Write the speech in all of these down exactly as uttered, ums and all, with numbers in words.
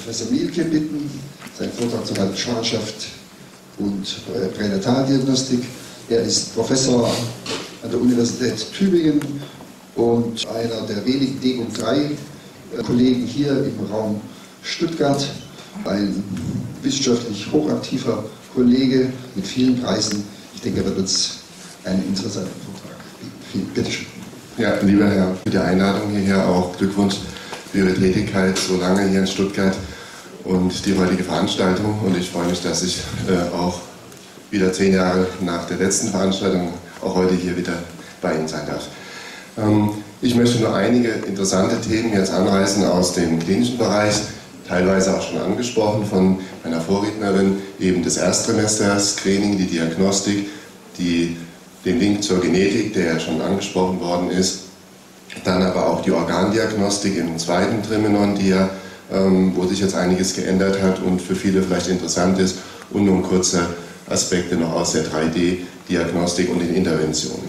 Professor Mielke bitten, seinen Vortrag zur Schwangerschaft und Pränataldiagnostik. Er ist Professor an der Universität Tübingen und einer der wenigen D drei Kollegen hier im Raum Stuttgart, ein wissenschaftlich hochaktiver Kollege mit vielen Preisen. Ich denke, er wird uns einen interessanten Vortrag bieten. Bitte schön. Ja, lieber Herr, für die Einladung hierher auch Glückwunsch für Ihre Tätigkeit so lange hier in Stuttgart und die heutige Veranstaltung. Und ich freue mich, dass ich äh, auch wieder zehn Jahre nach der letzten Veranstaltung auch heute hier wieder bei Ihnen sein darf. Ähm, ich möchte nur einige interessante Themen jetzt anreißen aus dem klinischen Bereich, teilweise auch schon angesprochen von meiner Vorrednerin, eben des Erstsemesters, Screening, die Diagnostik, die, den Link zur Genetik, der ja schon angesprochen worden ist, dann aber auch die Organdiagnostik im zweiten Trimenon, die ja, ähm, wo sich jetzt einiges geändert hat und für viele vielleicht interessant ist, und nun kurze Aspekte noch aus der drei D Diagnostik und den Interventionen.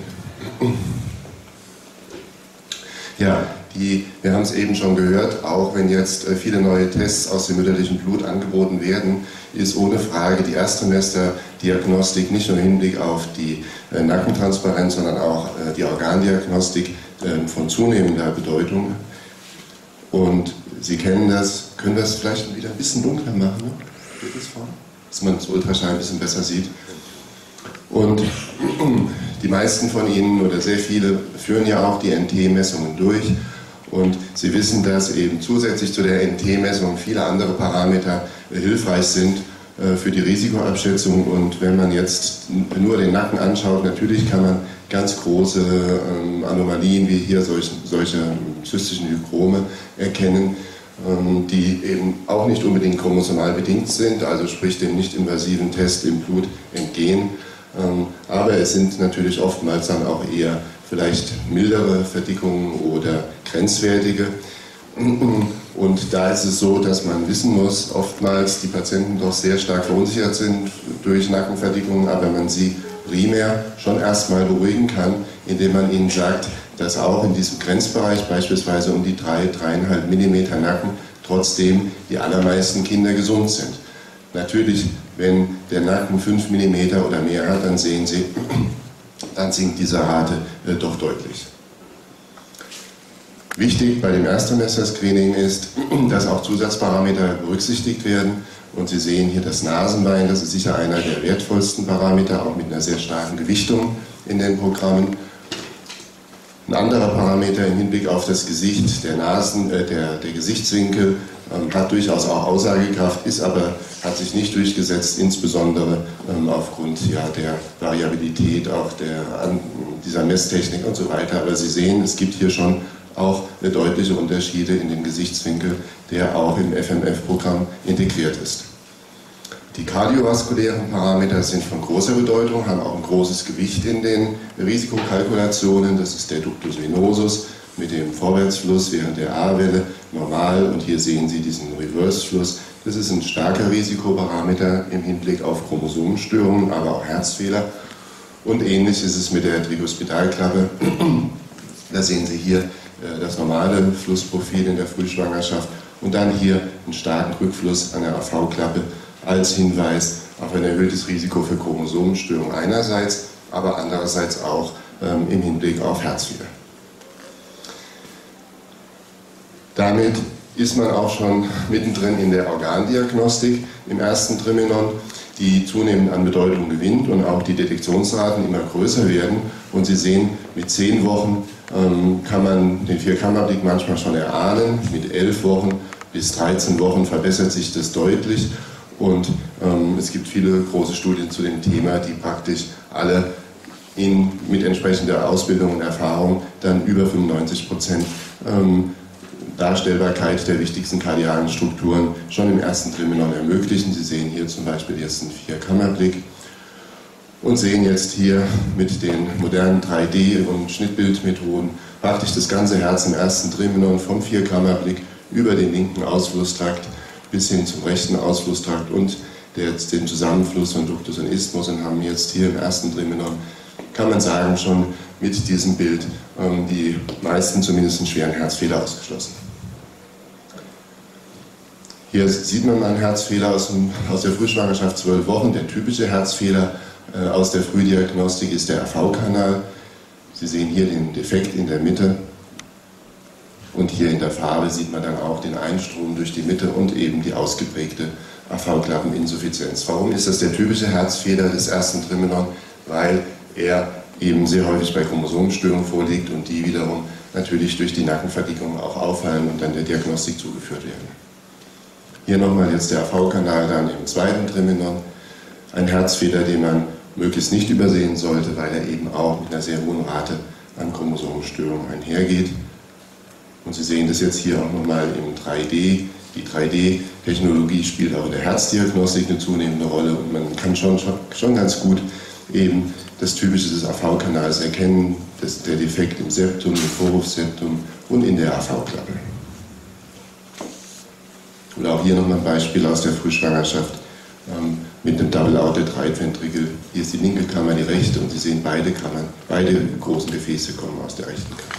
Ja, die, wir haben es eben schon gehört, auch wenn jetzt viele neue Tests aus dem mütterlichen Blut angeboten werden, ist ohne Frage die Erstsemester-Diagnostik nicht nur im Hinblick auf die äh, Nackentransparenz, sondern auch äh, die Organdiagnostik äh, von zunehmender Bedeutung. Und Sie kennen das, können wir es vielleicht wieder ein bisschen dunkler machen, ne? Geht das vor? Dass man das Ultraschall ein bisschen besser sieht. Und die meisten von Ihnen oder sehr viele führen ja auch die N T-Messungen durch. Und Sie wissen, dass eben zusätzlich zu der N T-Messung viele andere Parameter äh, hilfreich sind äh, für die Risikoabschätzung. Und wenn man jetzt nur den Nacken anschaut, natürlich kann man ganz große ähm, Anomalien wie hier solche, solche zystischen Hygrome erkennen, ähm, die eben auch nicht unbedingt chromosomal bedingt sind, also sprich dem nicht-invasiven Test im Blut entgehen. Ähm, aber es sind natürlich oftmals dann auch eher vielleicht mildere Verdickungen oder grenzwertige. Und da ist es so, dass man wissen muss, oftmals die Patienten doch sehr stark verunsichert sind durch Nackenverdickungen, aber man sie primär schon erstmal beruhigen kann, indem man ihnen sagt, dass auch in diesem Grenzbereich, beispielsweise um die drei, dreieinhalb Millimeter Nacken, trotzdem die allermeisten Kinder gesund sind. Natürlich, wenn der Nacken fünf Millimeter oder mehr hat, dann sehen Sie, dann sinkt diese Rate äh, doch deutlich. Wichtig bei dem Erstsemester-Screening ist, dass auch Zusatzparameter berücksichtigt werden. Und Sie sehen hier das Nasenbein, das ist sicher einer der wertvollsten Parameter, auch mit einer sehr starken Gewichtung in den Programmen. Ein anderer Parameter im Hinblick auf das Gesicht, der, Nasen, äh, der, der Gesichtswinkel, ähm, hat durchaus auch Aussagekraft, ist aber, hat sich nicht durchgesetzt, insbesondere ähm, aufgrund ja, der Variabilität, auch der, an, dieser Messtechnik und so weiter. Aber Sie sehen, es gibt hier schon auch deutliche Unterschiede in dem Gesichtswinkel, der auch im F M F-Programm integriert ist. Die kardiovaskulären Parameter sind von großer Bedeutung, haben auch ein großes Gewicht in den Risikokalkulationen. Das ist der Ductus venosus mit dem Vorwärtsfluss während der A-Welle normal, und hier sehen Sie diesen Reverse-Fluss. Das ist ein starker Risikoparameter im Hinblick auf Chromosomenstörungen, aber auch Herzfehler. Und ähnlich ist es mit der Tricuspidalklappe. Da sehen Sie hier das normale Flussprofil in der Frühschwangerschaft und dann hier einen starken Rückfluss an der A V-Klappe als Hinweis auf ein erhöhtes Risiko für Chromosomenstörungen einerseits, aber andererseits auch ähm, im Hinblick auf Herzfehler. Damit ist man auch schon mittendrin in der Organdiagnostik im ersten Trimenon, die zunehmend an Bedeutung gewinnt und auch die Detektionsraten immer größer werden. Und Sie sehen, mit zehn Wochen ähm, kann man den Vierkammerblick manchmal schon erahnen. Mit elf Wochen bis dreizehn Wochen verbessert sich das deutlich. Und ähm, es gibt viele große Studien zu dem Thema, die praktisch alle in, mit entsprechender Ausbildung und Erfahrung dann über fünfundneunzig Prozent ähm, Darstellbarkeit der wichtigsten kardialen Strukturen schon im ersten Trimenon ermöglichen. Sie sehen hier zum Beispiel jetzt einen Vierkammerblick und sehen jetzt hier mit den modernen drei D- und Schnittbildmethoden praktisch das ganze Herz im ersten Trimenon vom Vierkammerblick über den linken Ausflusstrakt bis hin zum rechten Ausflusstrakt und der, den Zusammenfluss von Ductus und Isthmus, und haben jetzt hier im ersten Trimenon, kann man sagen, schon mit diesem Bild ähm, die meisten zumindest einen schweren Herzfehler ausgeschlossen. Hier sieht man mal einen Herzfehler aus, dem, aus der Frühschwangerschaft, zwölf Wochen. Der typische Herzfehler äh, aus der Frühdiagnostik ist der R V-Kanal. Sie sehen hier den Defekt in der Mitte. Und hier in der Farbe sieht man dann auch den Einstrom durch die Mitte und eben die ausgeprägte A V-Klappeninsuffizienz. Warum ist das der typische Herzfehler des ersten Trimenon? Weil er eben sehr häufig bei Chromosomenstörungen vorliegt und die wiederum natürlich durch die Nackenverdickung auch auffallen und dann der Diagnostik zugeführt werden. Hier nochmal jetzt der A V-Kanal dann im zweiten Trimenon. Ein Herzfehler, den man möglichst nicht übersehen sollte, weil er eben auch mit einer sehr hohen Rate an Chromosomenstörungen einhergeht. Und Sie sehen das jetzt hier auch nochmal im drei D. Die drei D-Technologie spielt auch in der Herzdiagnostik eine zunehmende Rolle und man kann schon, schon, schon ganz gut eben das Typische des A V-Kanals erkennen, das, der Defekt im Septum, im Vorhofseptum und in der A V-Klappe. Oder auch hier nochmal ein Beispiel aus der Frühschwangerschaft ähm, mit einem Double-Outed Right Ventricle. Hier ist die linke Kammer, die rechte und Sie sehen, beide Kammern, beide großen Gefäße kommen aus der rechten Kammer.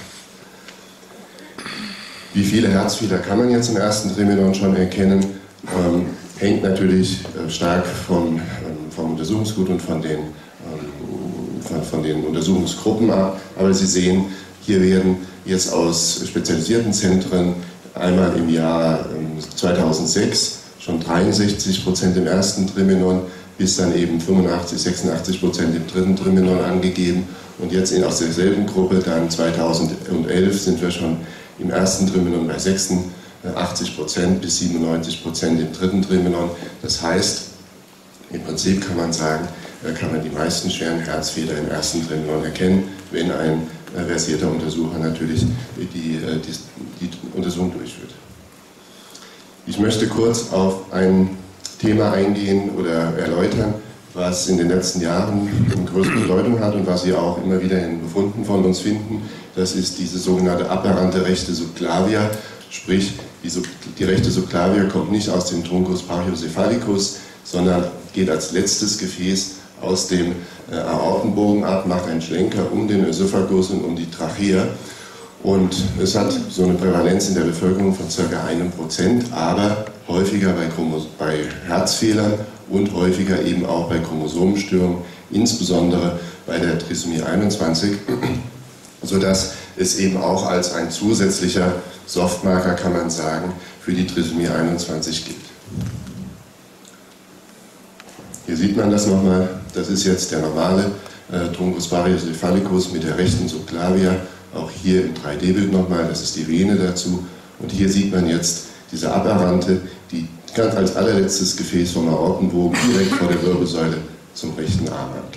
Wie viele Herzfehler kann man jetzt im ersten Trimenon schon erkennen? Ähm, hängt natürlich äh, stark vom, ähm, vom Untersuchungsgut und von den, ähm, von, von den Untersuchungsgruppen ab. Aber Sie sehen, hier werden jetzt aus spezialisierten Zentren einmal im Jahr ähm, zweitausendsechs schon dreiundsechzig Prozent im ersten Trimenon bis dann eben fünfundachtzig, sechsundachtzig Prozent im dritten Trimenon angegeben. Und jetzt in, aus derselben Gruppe, dann zweitausendelf, sind wir schon im ersten Trimenon bei sechsundachtzig Prozent bis siebenundneunzig Prozent im dritten Trimenon. Das heißt, im Prinzip kann man sagen, kann man die meisten schweren Herzfehler im ersten Trimenon erkennen, wenn ein versierter Untersucher natürlich die, die, die Untersuchung durchführt. Ich möchte kurz auf ein Thema eingehen oder erläutern, was in den letzten Jahren eine größere Bedeutung hat und was Sie auch immer wieder in Befunden von uns finden. Das ist diese sogenannte aberrante rechte Subclavia, sprich die, Sub, die rechte Subclavia kommt nicht aus dem Truncus brachiocephalicus, sondern geht als letztes Gefäß aus dem äh, Aortenbogen ab, macht einen Schlenker um den Ösophagus und um die Trachea. Und es hat so eine Prävalenz in der Bevölkerung von ca. einem Prozent, aber häufiger bei, Chromo bei Herzfehlern und häufiger eben auch bei Chromosomenstörungen, insbesondere bei der Trisomie einundzwanzig, sodass es eben auch als ein zusätzlicher Softmarker, kann man sagen, für die Trisomie einundzwanzig gilt. Hier sieht man das nochmal, das ist jetzt der normale äh, Truncus brachiocephalicus mit der rechten Subclavia, auch hier im drei D Bild nochmal, das ist die Vene dazu. Und hier sieht man jetzt diese Aberrante, die ganz als allerletztes Gefäß vom Aortenbogen direkt vor der Wirbelsäule zum rechten Arm angeht.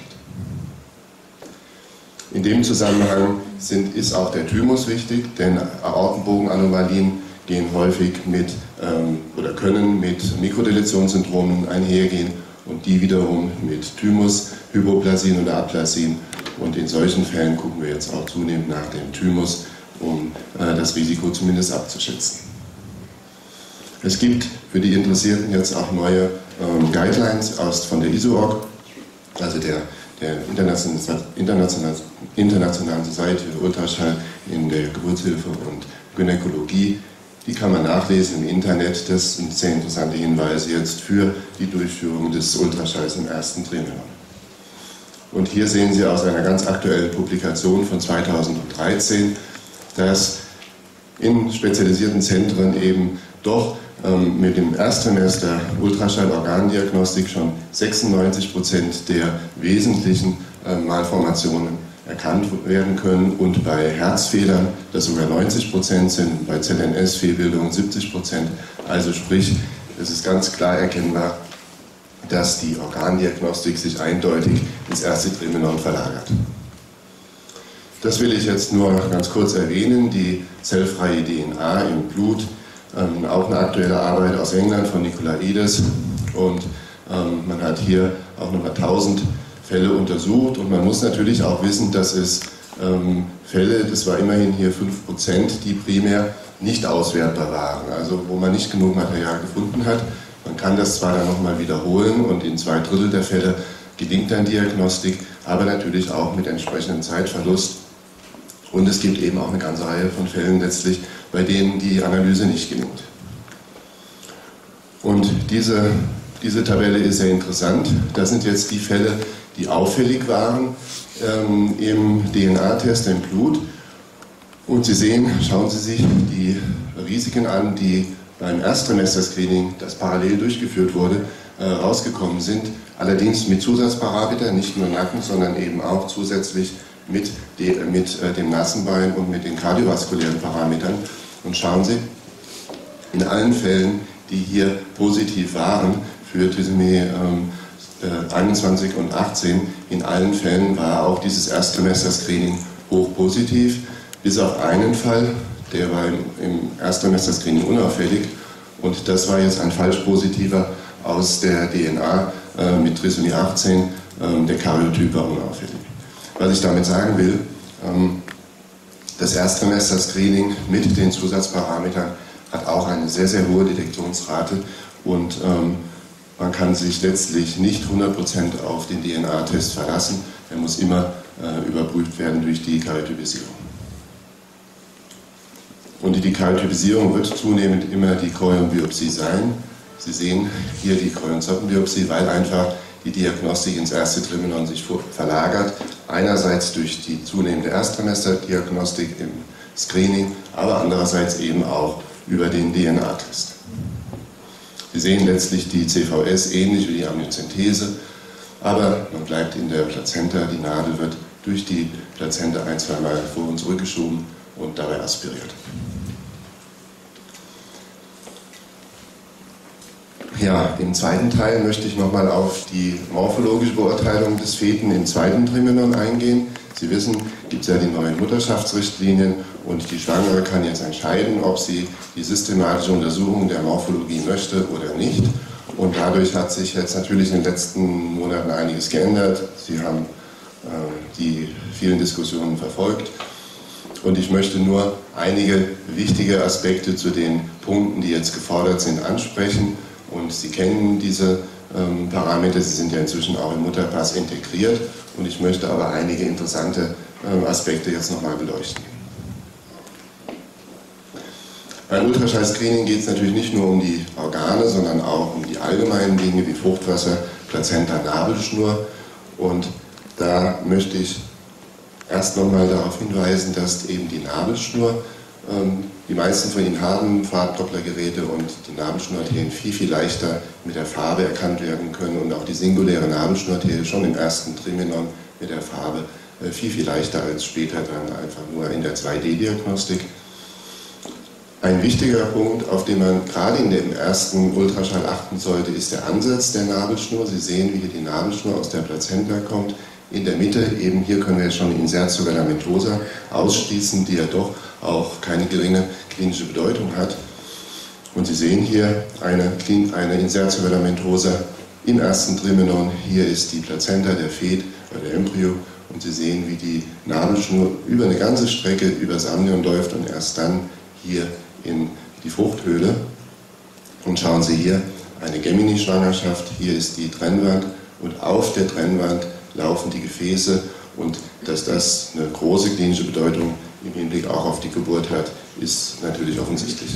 In dem Zusammenhang sind, ist auch der Thymus wichtig, denn Aortenbogenanomalien gehen häufig mit ähm, oder können mit Mikrodeletionssyndromen einhergehen und die wiederum mit Thymus, Hypoplasien oder Aplasien. Und in solchen Fällen gucken wir jetzt auch zunehmend nach dem Thymus, um äh, das Risiko zumindest abzuschätzen. Es gibt für die Interessierten jetzt auch neue ähm, Guidelines aus, von der I S O O G, also der, der Internationalen, Internationalen, Internationalen Society für Ultraschall in der Geburtshilfe und Gynäkologie. Die kann man nachlesen im Internet. Das sind sehr interessante Hinweise jetzt für die Durchführung des Ultraschalls im ersten Trimenon. Und hier sehen Sie aus einer ganz aktuellen Publikation von zweitausenddreizehn, dass in spezialisierten Zentren eben doch ähm, mit dem Erstsemester Ultraschall-Organdiagnostik schon sechsundneunzig Prozent der wesentlichen äh, Malformationen erkannt werden können und bei Herzfehlern das sogar neunzig Prozent sind, bei Z N S-Fehlbildungen siebzig Prozent. Also sprich, es ist ganz klar erkennbar, dass die Organdiagnostik sich eindeutig ins erste Trimenon verlagert. Das will ich jetzt nur ganz kurz erwähnen, die zellfreie D N A im Blut, ähm, auch eine aktuelle Arbeit aus England von Nikolaides und ähm, man hat hier auch nochmal tausend Fälle untersucht und man muss natürlich auch wissen, dass es ähm, Fälle, das war immerhin hier fünf Prozent, die primär nicht auswertbar waren, also wo man nicht genug Material gefunden hat. Man kann das zwar dann nochmal wiederholen und in zwei Drittel der Fälle gelingt dann Diagnostik, aber natürlich auch mit entsprechendem Zeitverlust. Und es gibt eben auch eine ganze Reihe von Fällen letztlich, bei denen die Analyse nicht gelingt. Und diese, diese Tabelle ist sehr interessant. Das sind jetzt die Fälle, die auffällig waren ähm, im D N A-Test im Blut. Und Sie sehen, schauen Sie sich die Risiken an, die beim Erstsemester-Screening, das parallel durchgeführt wurde, äh, rausgekommen sind. Allerdings mit Zusatzparametern, nicht nur Nacken, sondern eben auch zusätzlich mit, de, mit äh, dem Nasenbein und mit den kardiovaskulären Parametern. Und schauen Sie, in allen Fällen, die hier positiv waren für Trisomie ähm, äh, einundzwanzig und achtzehn, in allen Fällen war auch dieses Erstsemester-Screening hochpositiv, bis auf einen Fall, der war im, im Erstsemester-Screening unauffällig, und das war jetzt ein falsch positiver aus der D N A äh, mit Trisomie achtzehn, äh, der Karyotyp war unauffällig. Was ich damit sagen will, ähm, das Erstsemester-Screening mit den Zusatzparametern hat auch eine sehr, sehr hohe Detektionsrate, und ähm, man kann sich letztlich nicht hundert Prozent auf den D N A-Test verlassen. Er muss immer äh, überprüft werden durch die Karyotypisierung. Und die Karyotypisierung wird zunehmend immer die Chorionbiopsie sein. Sie sehen hier die Chorionzottenbiopsie, weil einfach die Diagnostik ins erste Trimenon sich verlagert. Einerseits durch die zunehmende Erstsemester-Diagnostik im Screening, aber andererseits eben auch über den D N A-Test. Sie sehen letztlich die C V S ähnlich wie die Amniozentese, aber man bleibt in der Plazenta, die Nadel wird durch die Plazenta ein-, zweimal vor- und zurückgeschoben und dabei aspiriert. Ja, im zweiten Teil möchte ich nochmal auf die morphologische Beurteilung des Feten im zweiten Trimenon eingehen. Sie wissen, gibt es ja die neuen Mutterschaftsrichtlinien, und die Schwangere kann jetzt entscheiden, ob sie die systematische Untersuchung der Morphologie möchte oder nicht. Und dadurch hat sich jetzt natürlich in den letzten Monaten einiges geändert. Sie haben äh, die vielen Diskussionen verfolgt. Und ich möchte nur einige wichtige Aspekte zu den Punkten, die jetzt gefordert sind, ansprechen. Und Sie kennen diese ähm, Parameter, sie sind ja inzwischen auch im Mutterpass integriert. Und ich möchte aber einige interessante ähm, Aspekte jetzt nochmal beleuchten. Beim Ultraschall-Screening geht es natürlich nicht nur um die Organe, sondern auch um die allgemeinen Dinge wie Fruchtwasser, Plazenta, Nabelschnur. Und da möchte ich erst nochmal darauf hinweisen, dass eben die Nabelschnur, ähm, die meisten von Ihnen haben Farbdopplergeräte, und die Nabelschnurarterien viel, viel leichter mit der Farbe erkannt werden können, und auch die singuläre Nabelschnurarterie schon im ersten Trimenon mit der Farbe äh, viel, viel leichter als später dann einfach nur in der zwei D Diagnostik. Ein wichtiger Punkt, auf den man gerade in dem ersten Ultraschall achten sollte, ist der Ansatz der Nabelschnur. Sie sehen, wie hier die Nabelschnur aus der Plazenta kommt. In der Mitte, eben hier können wir jetzt schon die Insertio filamentosa ausschließen, die ja doch auch keine geringe klinische Bedeutung hat. Und Sie sehen hier eine, eine Insertio filamentosa im ersten Trimenon. Hier ist die Plazenta, der Fet oder der Embryo. Und Sie sehen, wie die Nabelschnur über eine ganze Strecke übers Amnion läuft und erst dann hier in die Fruchthöhle. Und schauen Sie hier, eine Gemini-Schwangerschaft, hier ist die Trennwand, und auf der Trennwand laufen die Gefäße, und dass das eine große klinische Bedeutung im Hinblick auch auf die Geburt hat, ist natürlich offensichtlich.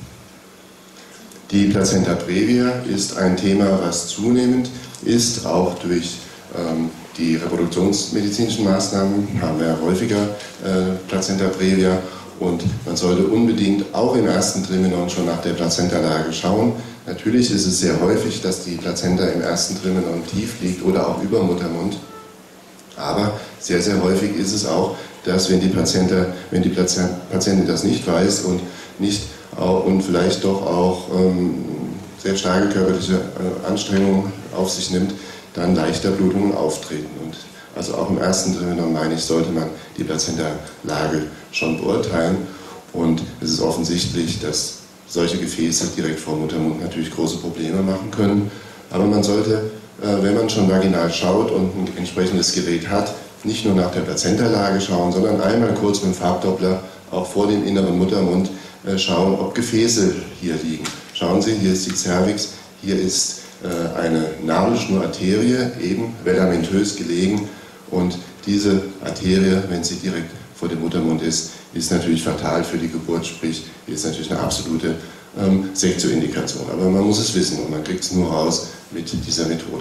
Die Plazenta previa ist ein Thema, was zunehmend ist, auch durch ähm, die reproduktionsmedizinischen Maßnahmen haben wir häufiger äh, Plazenta previa. Und man sollte unbedingt auch im ersten Trimenon schon nach der Plazentalage schauen. Natürlich ist es sehr häufig, dass die Plazenta im ersten Trimenon tief liegt oder auch über Muttermund. Aber sehr, sehr häufig ist es auch, dass wenn die, Plazenta, wenn die Patientin das nicht weiß und, nicht, und vielleicht doch auch ähm, sehr starke körperliche äh, Anstrengungen auf sich nimmt, dann leichter Blutungen auftreten. Und also auch im ersten Trimenon, meine ich, sollte man die Plazentalage schon beurteilen. Und es ist offensichtlich, dass solche Gefäße direkt vor Muttermund natürlich große Probleme machen können. Aber man sollte, wenn man schon vaginal schaut und ein entsprechendes Gerät hat, nicht nur nach der Plazentalage schauen, sondern einmal kurz mit dem Farbdoppler auch vor dem inneren Muttermund schauen, ob Gefäße hier liegen. Schauen Sie, hier ist die Cervix, hier ist eine Nabelschnurarterie, eben velamentös gelegen. Und diese Arterie, wenn sie direkt vor dem Muttermund ist, ist natürlich fatal für die Geburt, sprich ist natürlich eine absolute ähm, Sektio-Indikation. Aber man muss es wissen und man kriegt es nur raus mit dieser Methode.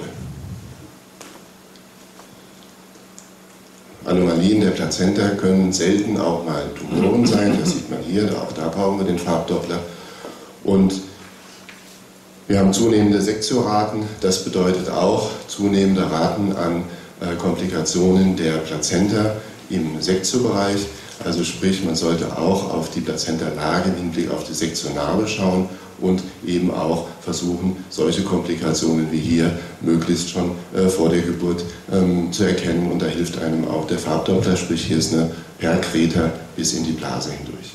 Anomalien der Plazenta können selten auch mal Tumoren sein, das sieht man hier, auch da brauchen wir den Farbdoppler. Und wir haben zunehmende Sektioraten, das bedeutet auch zunehmende Raten an äh, Komplikationen der Plazenta im Sektiobereich. Also sprich, man sollte auch auf die Plazenta-Lage im Hinblick auf die Sektionarbe schauen und eben auch versuchen, solche Komplikationen wie hier möglichst schon äh, vor der Geburt ähm, zu erkennen. Und da hilft einem auch der Farbdoppler, sprich hier ist eine Perkreta bis in die Blase hindurch.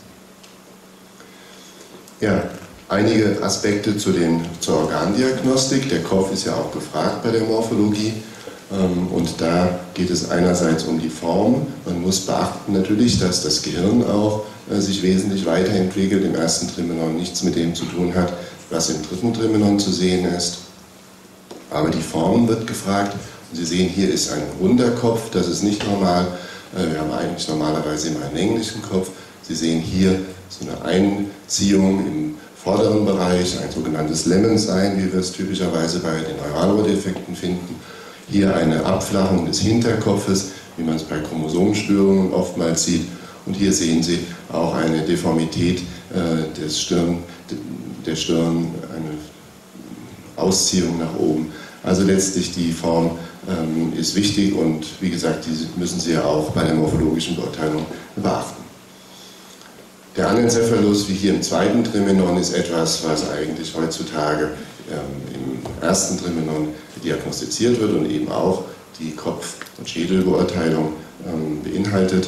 Ja, einige Aspekte zu den, zur Organdiagnostik. Der Kopf ist ja auch gefragt bei der Morphologie. Und da geht es einerseits um die Form. Man muss beachten natürlich, dass das Gehirn auch sich wesentlich weiterentwickelt. Im ersten Trimenon nichts mit dem zu tun hat, was im dritten Trimenon zu sehen ist. Aber die Form wird gefragt. Und Sie sehen, hier ist ein runder Kopf, das ist nicht normal. Wir haben eigentlich normalerweise immer einen länglichen Kopf. Sie sehen hier so eine Einziehung im vorderen Bereich, ein sogenanntes Lemon-Sign, wie wir es typischerweise bei den Neuralrohrdefekten finden. Hier eine Abflachung des Hinterkopfes, wie man es bei Chromosomenstörungen oftmals sieht. Und hier sehen Sie auch eine Deformität äh, des Stirn, der Stirn, eine Ausziehung nach oben. Also letztlich die Form ähm, ist wichtig und wie gesagt, diese müssen Sie ja auch bei der morphologischen Beurteilung beachten. Der Anencephalus, wie hier im zweiten Trimenon, ist etwas, was eigentlich heutzutage ähm, im ersten Trimenon diagnostiziert wird und eben auch die Kopf- und Schädelbeurteilung ähm, beinhaltet.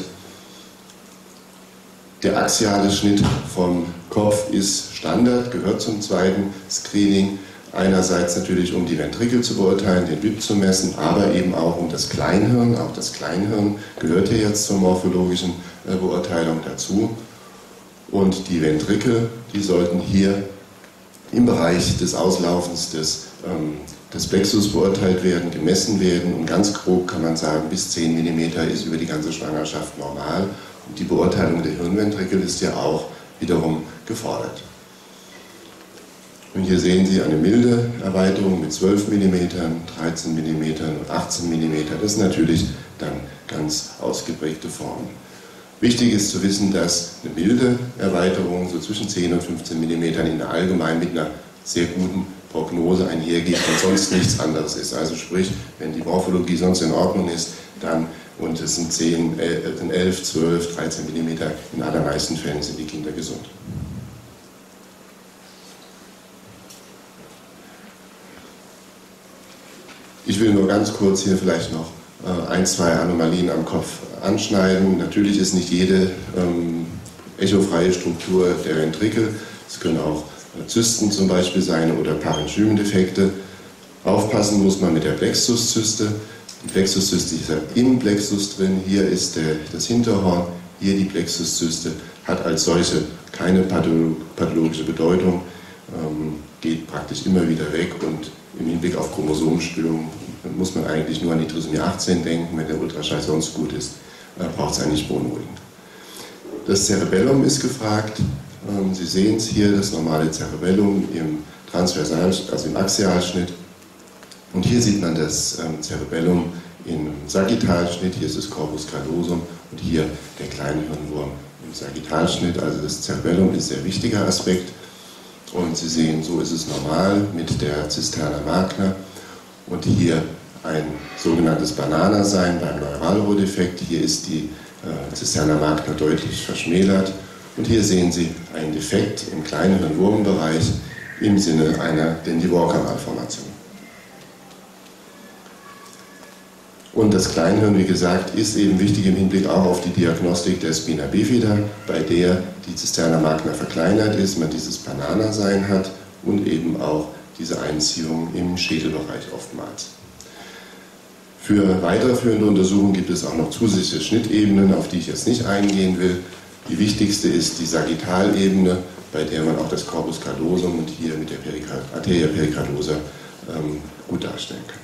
Der axiale Schnitt vom Kopf ist Standard, gehört zum zweiten Screening. Einerseits natürlich, um die Ventrikel zu beurteilen, den W I P zu messen, aber eben auch um das Kleinhirn. Auch das Kleinhirn gehört hier jetzt zur morphologischen äh, Beurteilung dazu. Und die Ventrikel, die sollten hier im Bereich des Auslaufens des, ähm, des Plexus beurteilt werden, gemessen werden. Und ganz grob kann man sagen, bis zehn Millimeter ist über die ganze Schwangerschaft normal. Und die Beurteilung der Hirnventrikel ist ja auch wiederum gefordert. Und hier sehen Sie eine milde Erweiterung mit zwölf Millimeter, dreizehn Millimeter und achtzehn Millimeter. Das sind natürlich dann ganz ausgeprägte Formen. Wichtig ist zu wissen, dass eine milde Erweiterung so zwischen zehn und fünfzehn Millimeter in der allgemein mit einer sehr guten Prognose einhergeht und sonst nichts anderes ist. Also sprich, wenn die Morphologie sonst in Ordnung ist, dann, und es sind zehn, elf, zwölf, dreizehn Millimeter, in allermeisten Fällen sind die Kinder gesund. Ich will nur ganz kurz hier vielleicht noch ein, zwei Anomalien am Kopf anschneiden. Natürlich ist nicht jede ähm, echofreie Struktur der Ventrikel. Es können auch äh, Zysten zum Beispiel sein oder Parenchymendefekte. Aufpassen muss man mit der Plexuszyste. Die Plexuszyste ist ja im Plexus drin. Hier ist der, das Hinterhorn. Hier die Plexuszyste hat als solche keine pathologische Bedeutung, ähm, geht praktisch immer wieder weg und im Hinblick auf Chromosomenstörungen muss man eigentlich nur an die Trisomie achtzehn denken. Wenn der Ultraschall sonst gut ist, braucht es eigentlich beunruhigend. Das Cerebellum ist gefragt. Sie sehen es hier, das normale Cerebellum im Transversal, also im Axialschnitt. Und hier sieht man das Cerebellum im Sagittalschnitt. Hier ist das Corpus callosum und hier der kleine Hirnwurm im Sagittalschnitt. Also das Cerebellum ist ein sehr wichtiger Aspekt. Und Sie sehen, so ist es normal mit der Zisterna magna. Und hier ein sogenanntes Banana-Sein beim Neuralrohrdefekt. Hier ist die äh, Zisterna magna deutlich verschmälert. Und hier sehen Sie einen Defekt im kleinen Hirnwurmbereich im Sinne einer Dandy-Walker-Malformation. Und das Kleinhirn, wie gesagt, ist eben wichtig im Hinblick auch auf die Diagnostik der Spina bifida, bei der die Zisterna magna verkleinert ist, man dieses Banana-Sein hat und eben auch diese Einziehung im Schädelbereich oftmals. Für weiterführende Untersuchungen gibt es auch noch zusätzliche Schnittebenen, auf die ich jetzt nicht eingehen will. Die wichtigste ist die Sagittalebene, bei der man auch das Corpus callosum und hier mit der Arteria pericardosa ähm, gut darstellen kann.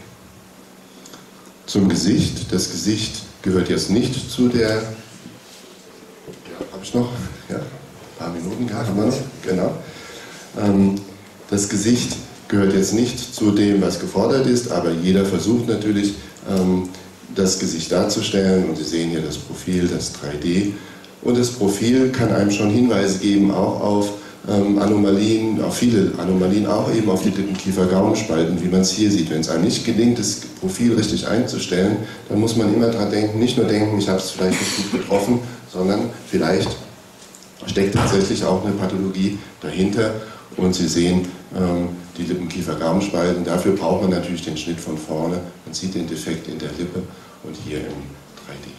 Zum Gesicht. Das Gesicht gehört jetzt nicht zu der, ja, habe ich noch? Ja, ein paar Minuten haben wir noch. Genau. Ähm, das Gesicht gehört jetzt nicht zu dem, was gefordert ist, aber jeder versucht natürlich, ähm, das Gesicht darzustellen. Und Sie sehen hier das Profil, das drei D. Und das Profil kann einem schon Hinweise geben, auch auf ähm, Anomalien, auf viele Anomalien, auch eben auf die Lippenkiefer-Gaumenspalten, wie man es hier sieht. Wenn es einem nicht gelingt, das Profil richtig einzustellen, dann muss man immer daran denken, nicht nur denken, ich habe es vielleicht nicht gut getroffen, sondern vielleicht steckt tatsächlich auch eine Pathologie dahinter. Und Sie sehen ähm, die Lippenkiefer-Gaumenspalten. Dafür braucht man natürlich den Schnitt von vorne. Man sieht den Defekt in der Lippe und hier im drei D.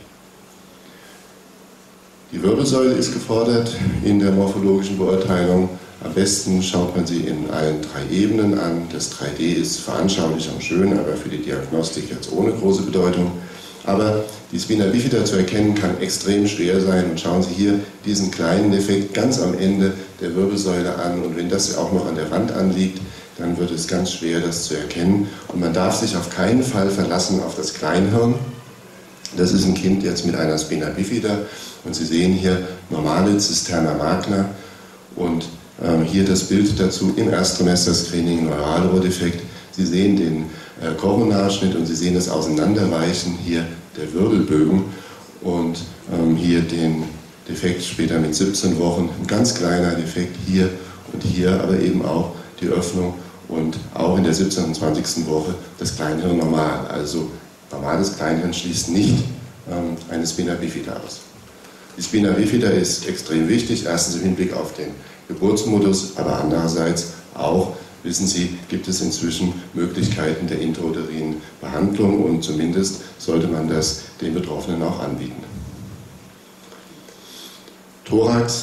Die Wirbelsäule ist gefordert in der morphologischen Beurteilung. Am besten schaut man sie in allen drei Ebenen an. Das drei D ist veranschaulichend schön, aber für die Diagnostik jetzt ohne große Bedeutung. Aber die Spina bifida zu erkennen kann extrem schwer sein. Und schauen Sie hier diesen kleinen Defekt ganz am Ende der Wirbelsäule an. Und wenn das auch noch an der Wand anliegt, dann wird es ganz schwer, das zu erkennen. Und man darf sich auf keinen Fall verlassen auf das Kleinhirn. Das ist ein Kind jetzt mit einer Spina bifida und Sie sehen hier normale Cisterna magna und ähm, hier das Bild dazu im Erstsemester-Screening Neuralrohrdefekt. Sie sehen den äh, Koronarschnitt und Sie sehen das Auseinanderweichen hier der Wirbelbögen und ähm, hier den Defekt später mit siebzehn Wochen, ein ganz kleiner Defekt hier und hier, aber eben auch die Öffnung und auch in der siebzehnten und zwanzigsten Woche das Kleinhirn normal. Also normales Kleinhirn schließt nicht ähm, eine Spina bifida aus. Die Spina bifida ist extrem wichtig, erstens im Hinblick auf den Geburtsmodus, aber andererseits auch, wissen Sie, gibt es inzwischen Möglichkeiten der intrauterinen Behandlung und zumindest sollte man das den Betroffenen auch anbieten. Thorax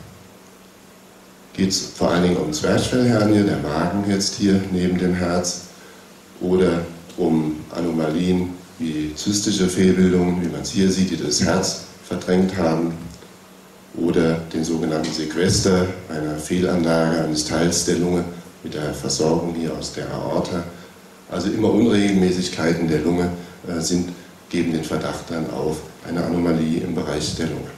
geht es vor allen Dingen um Zwerchfellhernie, der Magen jetzt hier neben dem Herz, oder um Anomalien wie zystische Fehlbildungen, wie man es hier sieht, die das Herz verdrängt haben, oder den sogenannten Sequester, einer Fehlanlage eines Teils der Lunge mit der Versorgung hier aus der Aorta. Also immer Unregelmäßigkeiten der Lunge äh, sind, geben den Verdacht dann auf eine Anomalie im Bereich der Lunge.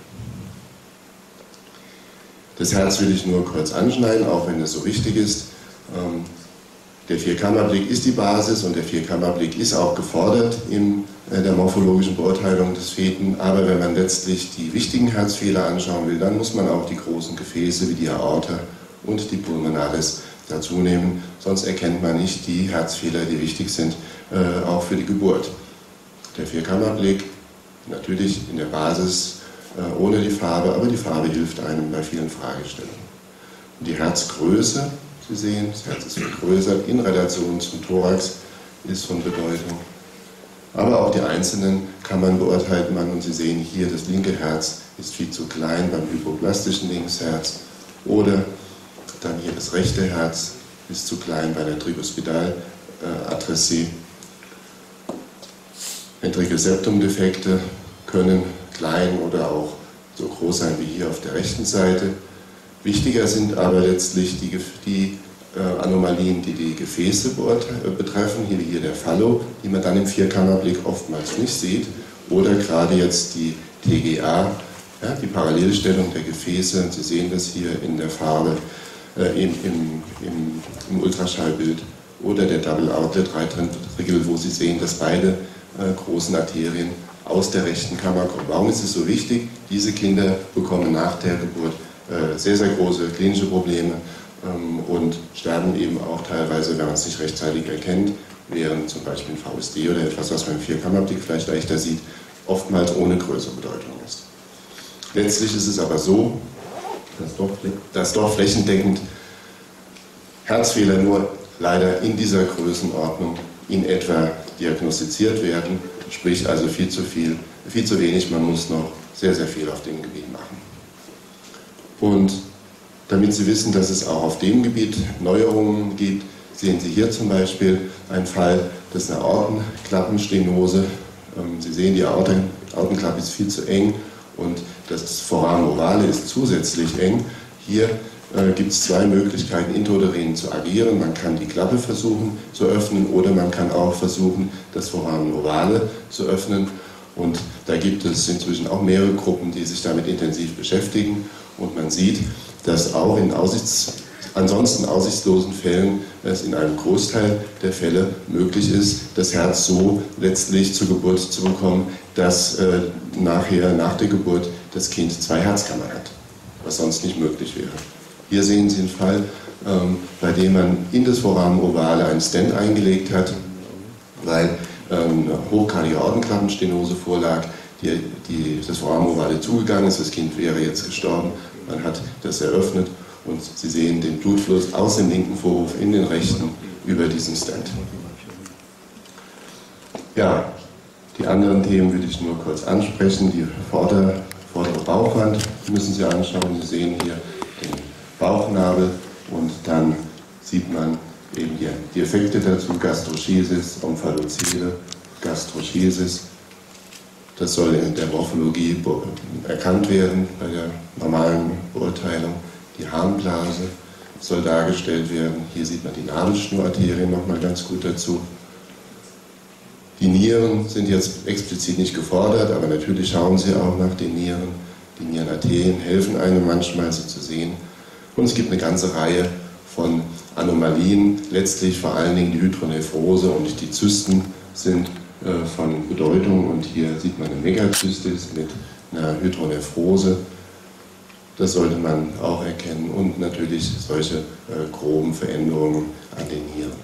Das Herz will ich nur kurz anschneiden, auch wenn es so wichtig ist. Ähm, Der Vierkammerblick ist die Basis und der Vierkammerblick ist auch gefordert in der morphologischen Beurteilung des Feten. Aber wenn man letztlich die wichtigen Herzfehler anschauen will, dann muss man auch die großen Gefäße wie die Aorta und die Pulmonalis dazu nehmen. Sonst erkennt man nicht die Herzfehler, die wichtig sind, äh, auch für die Geburt. Der Vierkammerblick natürlich in der Basis äh, ohne die Farbe, aber die Farbe hilft einem bei vielen Fragestellungen. Und die Herzgröße, Sie sehen, das Herz ist vergrößert, in Relation zum Thorax ist von Bedeutung. Aber auch die einzelnen kann man beurteilen, man, und Sie sehen hier, das linke Herz ist viel zu klein beim hypoplastischen Linksherz. Oder dann hier das rechte Herz ist zu klein bei der Tricuspidal-Atresie. Ventrikel-Septum-Defekte können klein oder auch so groß sein wie hier auf der rechten Seite. Wichtiger sind aber letztlich die, die äh, Anomalien, die die Gefäße betreffen, hier wie hier der Fallo, die man dann im Vierkammerblick oftmals nicht sieht, oder gerade jetzt die T G A, ja, die Parallelstellung der Gefäße. Sie sehen das hier in der Farbe äh, im, im, im, im Ultraschallbild, oder der Double Outlet Reihentriegel, wo Sie sehen, dass beide äh, großen Arterien aus der rechten Kammer kommen. Warum ist es so wichtig? Diese Kinder bekommen nach der Geburt sehr, sehr große klinische Probleme ähm, und sterben eben auch teilweise, wenn man es nicht rechtzeitig erkennt, während zum Beispiel ein V S D oder etwas, was man im Vierkammerblick vielleicht leichter sieht, oftmals ohne größere Bedeutung ist. Letztlich ist es aber so, dass doch, dass doch flächendeckend Herzfehler nur leider in dieser Größenordnung in etwa diagnostiziert werden, sprich also viel zu viel, viel zu wenig, man muss noch sehr, sehr viel auf dem Gebiet machen. Und damit Sie wissen, dass es auch auf dem Gebiet Neuerungen gibt, sehen Sie hier zum Beispiel einen Fall, das ist eine Aortenklappenstenose. Sie sehen, die Aortenklappe ist viel zu eng und das Foramen ovale ist zusätzlich eng. Hier äh, gibt es zwei Möglichkeiten, intrauterin zu agieren. Man kann die Klappe versuchen zu öffnen oder man kann auch versuchen, das Foramen ovale zu öffnen. Und da gibt es inzwischen auch mehrere Gruppen, die sich damit intensiv beschäftigen. Und man sieht, dass auch in Aussichts, ansonsten aussichtslosen Fällen es in einem Großteil der Fälle möglich ist, das Herz so letztlich zur Geburt zu bekommen, dass äh, nachher, nach der Geburt, das Kind zwei Herzkammern hat, was sonst nicht möglich wäre. Hier sehen Sie einen Fall, ähm, bei dem man in das Foramen ovale einen Stent eingelegt hat, weil ähm, eine hochgradige Aortenklappenstenose vorlag, die, die, das Foramen ovale zugegangen ist, das Kind wäre jetzt gestorben, man hat das eröffnet und Sie sehen den Blutfluss aus dem linken Vorhof in den rechten über diesen Stent. Ja, die anderen Themen würde ich nur kurz ansprechen. Die Vorder-, vordere Bauchwand müssen Sie anschauen. Sie sehen hier den Bauchnabel und dann sieht man eben die, die Effekte dazu, Gastroschisis, Omphalozele, Gastroschisis. Das soll in der Morphologie erkannt werden bei der normalen Beurteilung. Die Harnblase soll dargestellt werden. Hier sieht man die Nabelschnurarterien nochmal ganz gut dazu. Die Nieren sind jetzt explizit nicht gefordert, aber natürlich schauen Sie auch nach den Nieren. Die Nierenarterien helfen einem manchmal, sie zu sehen. Und es gibt eine ganze Reihe von Anomalien, letztlich vor allen Dingen die Hydronephrose und die Zysten sind äh, von Bedeutung. Und hier sieht man eine Megazystis mit einer Hydronephrose. Das sollte man auch erkennen und natürlich solche äh, groben Veränderungen an den Nieren.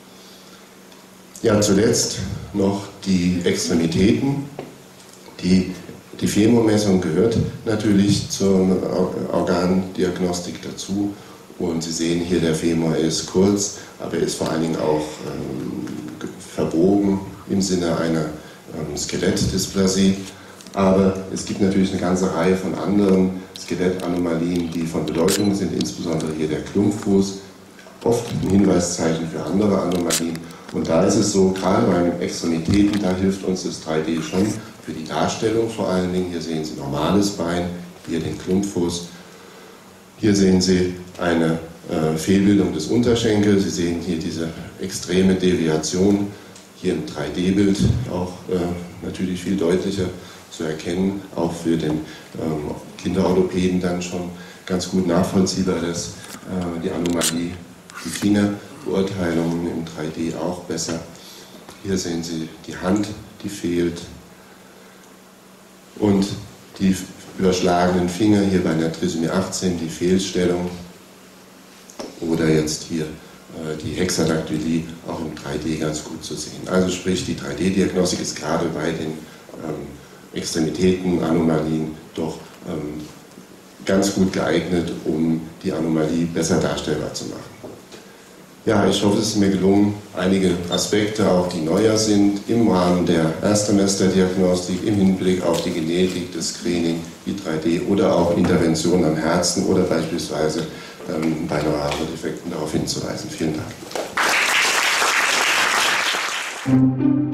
Ja, zuletzt noch die Extremitäten. Die, die Femurmessung gehört natürlich zur Organdiagnostik dazu. Und Sie sehen hier, der Femur ist kurz, aber er ist vor allen Dingen auch ähm, verbogen im Sinne einer ähm, Skelettdysplasie. Aber es gibt natürlich eine ganze Reihe von anderen Skelettanomalien, die von Bedeutung sind, insbesondere hier der Klumpfuß, oft ein Hinweiszeichen für andere Anomalien. Und da ist es so, gerade bei den Extremitäten, da hilft uns das drei D schon für die Darstellung vor allen Dingen. Hier sehen Sie normales Bein, hier den Klumpfuß. Hier sehen Sie eine äh, Fehlbildung des Unterschenkels. Sie sehen hier diese extreme Deviation, hier im drei D Bild auch äh, natürlich viel deutlicher zu erkennen, auch für den ähm, Kinderorthopäden dann schon ganz gut nachvollziehbar, dass äh, die Anomalie, die Fingerbeurteilungen im drei D auch besser. Hier sehen Sie die Hand, die fehlt und die überschlagenen Finger, hier bei der Trisomie achtzehn die Fehlstellung oder jetzt hier äh, die Hexadaktylie auch im drei D ganz gut zu sehen. Also sprich, die drei D Diagnostik ist gerade bei den ähm, Extremitäten, Anomalien doch ähm, ganz gut geeignet, um die Anomalie besser darstellbar zu machen. Ja, ich hoffe, es ist mir gelungen, einige Aspekte, auch die neuer sind, im Rahmen der Erstsemesterdiagnostik, im Hinblick auf die Genetik, das Screening, die drei D oder auch Interventionen am Herzen oder beispielsweise ähm, bei Neuraldefekten darauf hinzuweisen. Vielen Dank.